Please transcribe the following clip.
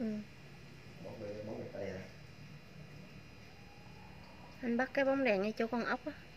Ừ. Bóng người tay à. Anh bắt cái bóng đèn ngay chỗ con ốc á.